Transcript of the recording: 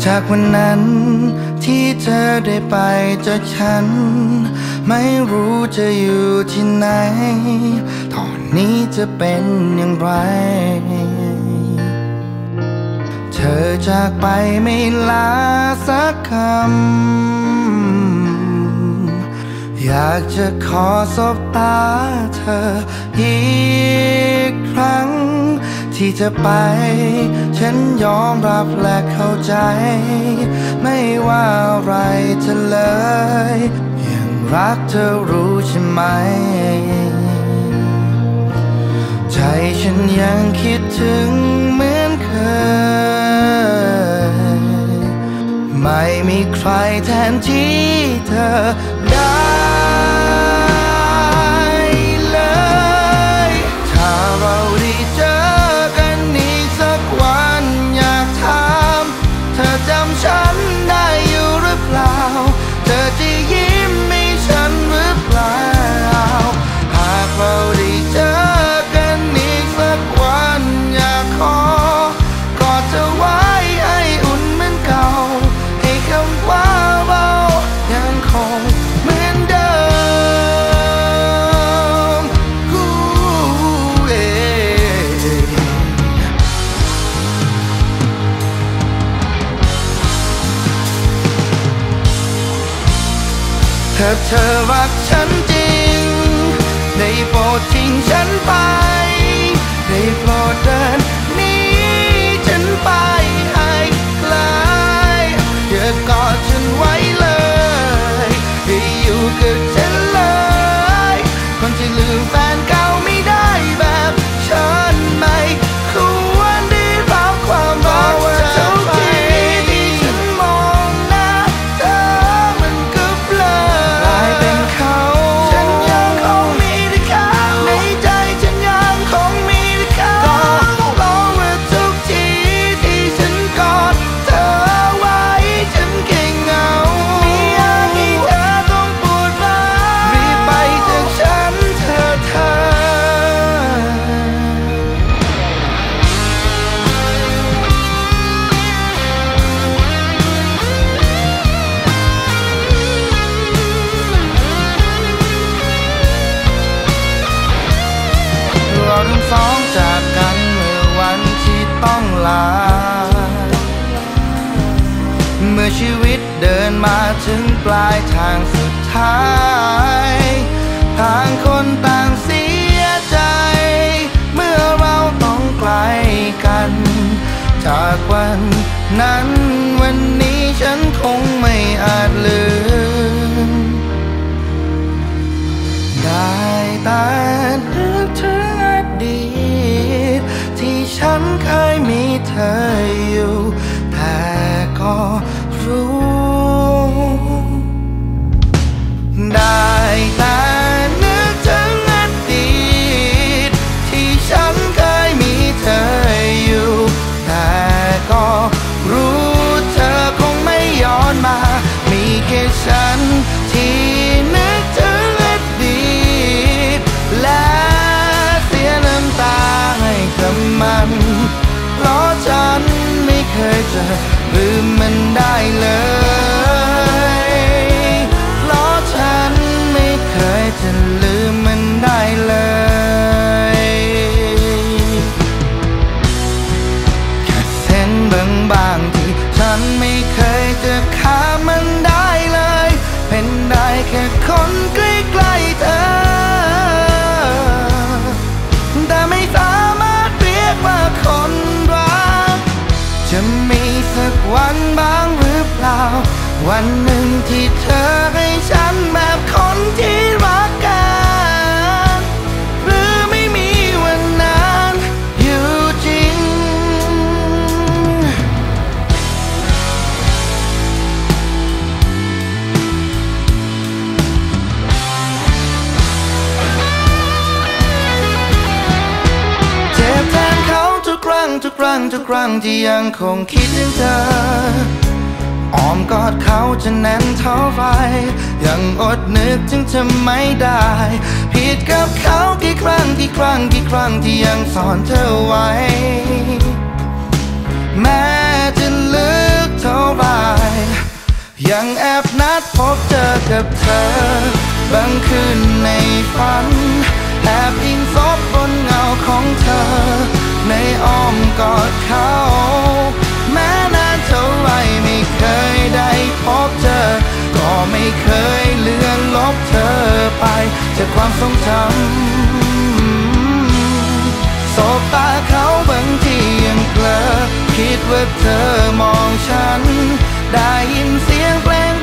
จากวันนั้นที่เธอได้ไปจากฉันไม่รู้จะอยู่ที่ไหนตอนนี้จะเป็นอย่างไรเธอจากไปไม่ลาสักคำอยากจะขอสบตาเธออีกครั้งที่จะไปฉันยอมรับและเข้าใจไม่ว่าอะไรเธอเลยยังรักเธอรู้ใช่ไหมใจฉันยังคิดถึงเหมือนเคยไม่มีใครแทนที่เธอได้เลยถ้าเราได้เจอกันอีกสักวันอยากถามเธอจำฉันได้อยู่หรือเปล่าเธอจะยิ้มให้ฉันหรือเปล่าหากเราได้เจอกันอีกสักวันอยากขอกอดเธอไว้ให้อุ่นเหมือนเก่าให้คำว่าเรายังคงเหมือนเดิมถ้าเธอรักฉันจริงได้โปรดทิ้งฉันไปได้โปรดเดินหนีฉันไปให้ไกลอย่ากอดฉันไว้เลยให้อยู่กับฉันเลยคนที่ลืมแฟนเก่าไม่ได้แบบฉันไม่ควรได้รับความรักจากเธอที่ฉันมองหน้าเธอมันก็เบลอกลายเป็นเขาฉันยังคงมีแต่เขาในใจฉันยังคงมีแต่เขาบอกว่าทุกทีที่ฉันกอดเธอไว้ฉันแค่เหงาไม่อยากให้เธอต้องปวดร้าวรีบไปจากฉันเธอเราทั้งสองจากกันเมื่อวันที่ต้องลาเมื่อชีวิตเดินมาถึงปลายทางสุดท้ายต่างคนต่างเสียใจเมื่อเราต้องไกลกันจากวันนั้นวันนี้ฉันคงไม่อาจลืมได้แต่นึกถึงอดีตที่ฉันเคยมีเธออยู่แต่ก็รู้ได้แต่นึกถึงอดีตที่ฉันเคยมีเธออยู่แต่ก็รู้เธอคงไม่ย้อนมามีแค่ฉันที่นึกถึงอดีตและเสียน้ำตาให้กับมันเพราะฉันไม่เคยจะลืมมันได้เลยเพราะฉันไม่เคยจะลืมมันได้เลยแค่เส้นบางๆที่ฉันไม่เคยจะข้ามมันได้เลยเป็นได้แค่คนใกล้ๆเธอแต่ไม่สามารถเรียกว่าคนรักจะมีสักวันบ้างหรือเปล่าวันหนึ่งที่เธอให้ฉันแบบคนที่รักกันหรือไม่มีวันนั้นอยู่จริงเจ็บแทนเขาทุกครั้งที่ยังคงคิดถึงเธออ้อมกอดเขาจะแน่นเท่าไรยังอดนึกถึงเธอไม่ได้ผิดกับเขากี่ครั้งที่ยังสอนเธอไว้แม้จะลึกเท่าไหรยังแอบนัดพบเจอกับเธอบางคืนในฝันแอบอิงซบบนเงาของเธอในอ้อมกอดเขาแม้นานเท่าไรไม่เคยได้พบเจอก็ไม่เคยเลือนลบเธอไปจากความทรงจำสบตาเขาบางทียังเผลอคิดว่าเธอมองฉันได้ยินเสียงเพลง